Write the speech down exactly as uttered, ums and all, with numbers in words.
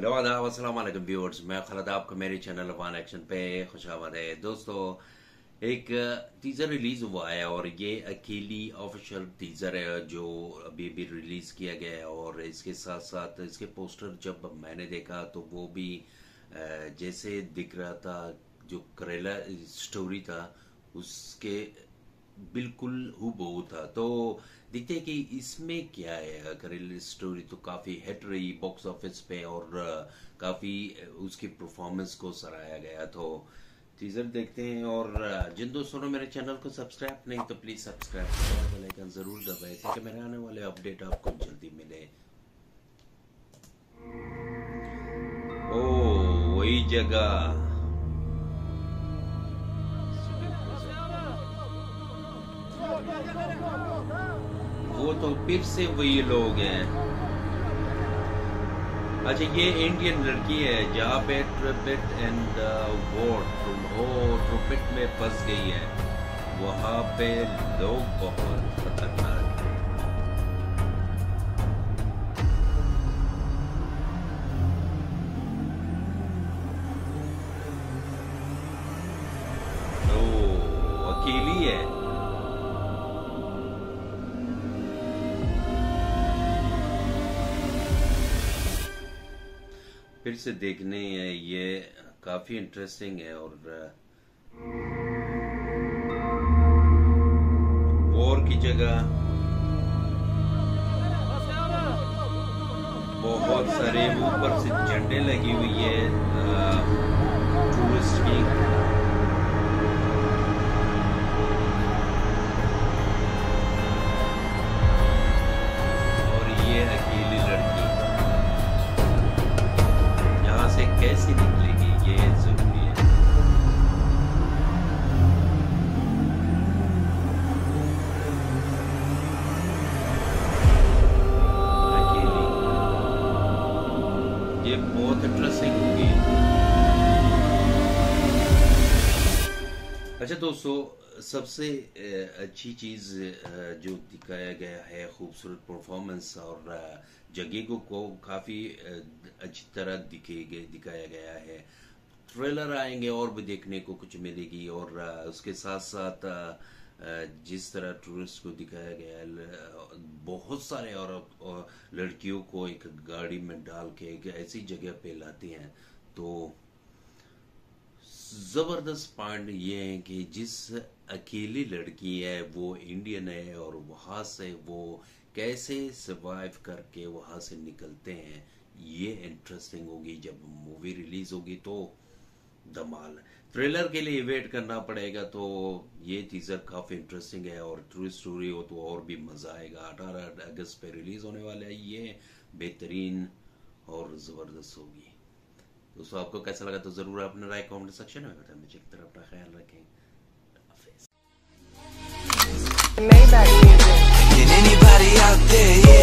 Hello आदाब अस्सलाम वालेकुम व्यूअर्स, मैं खालिद आपका मेरे चैनल वन एक्शन पे खुशामद है। दोस्तों, एक टीजर रिलीज हुआ है और ये अकेली ऑफिशियल टीजर है जो अभी भी रिलीज किया गया है। और इसके साथ साथ इसके पोस्टर जब मैंने देखा तो वो भी जैसे दिख रहा था जो करेला स्टोरी था उसके बिल्कुल हूबहू था। तो देखते हैं कि इसमें क्या है। करेला स्टोरी तो काफी हिट रही बॉक्स ऑफिस पे और काफी उसकी परफॉर्मेंस को सराहा गया। तो टीजर देखते हैं। और जिन दोस्तों ने मेरे चैनल को सब्सक्राइब नहीं तो प्लीज सब्सक्राइब करें, बेल आइकन जरूर दबाएं ताकि मेरे आने वाले अपडेट आपको जल्दी मिले। ओ वही जगह, वो तो फिर से वही लोग हैं। अच्छा, ये इंडियन लड़की है जहाँ पे ट्रिपिट एंड वोट ओ ट्रिपिट में फंस गई है। वहां पे लोग बहुत खतरनाक हैं। तो अकेली है। फिर से देखने है, ये काफी इंटरेस्टिंग है। और वॉर की जगह बहुत सारे ऊपर से झंडे लगी हुई है टूरिस्ट की। और ये अकेली लड़की कैसे निकलेगी ये जरूरी है। अकेली ये बहुत इंटरेस्टिंग होगी। अच्छा दोस्तों, सबसे अच्छी चीज जो दिखाया गया है खूबसूरत परफॉर्मेंस और जगह को, को काफी अच्छी तरह दिखाया गया है। ट्रेलर आएंगे और भी देखने को कुछ मिलेगी। और उसके साथ साथ जिस तरह टूरिस्ट को दिखाया गया है, बहुत सारे औरत और लड़कियों को एक गाड़ी में डाल के एक ऐसी जगह पे लाते हैं। तो जबरदस्त पॉइंट ये है कि जिस अकेली लड़की है वो इंडियन है और वहां से वो कैसे सर्वाइव करके वहां से निकलते हैं, ये इंटरेस्टिंग होगी। जब मूवी रिलीज होगी तो धमाल। ट्रेलर के लिए वेट करना पड़ेगा। तो ये टीजर काफी इंटरेस्टिंग है और ट्रू स्टोरी हो तो और भी मजा आएगा। अठारह अगस्त पे रिलीज होने वाला है। ये बेहतरीन और जबरदस्त होगी। दोस्तों, आपको कैसा लगा तो जरूर अपने राय कमेंट सेक्शन में बताएं। मुझे की तरफ अपना ख्याल रखें। Can anybody out there